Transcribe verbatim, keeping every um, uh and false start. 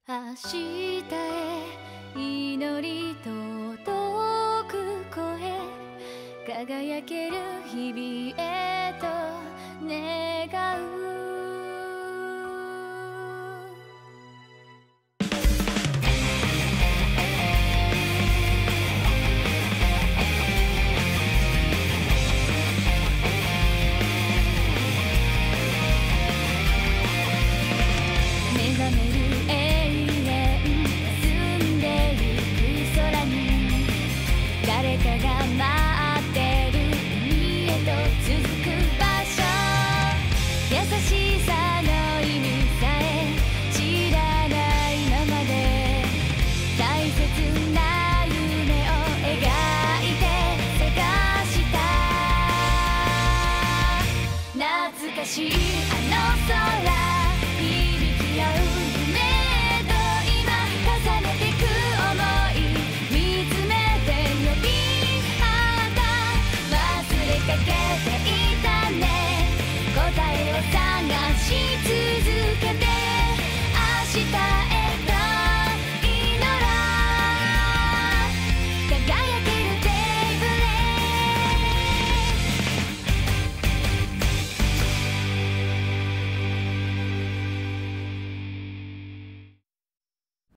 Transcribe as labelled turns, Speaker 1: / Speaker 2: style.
Speaker 1: 明日へ祈り届く声、輝ける日々へと願う。目覚める誰かが待ってる海へと続く場所、優しさの意味さえ知らないままで大切な夢を描いて探した。懐かしいあの空、響き合う夢と今重ねてく想い、見つめかけていたね、答えを探し続け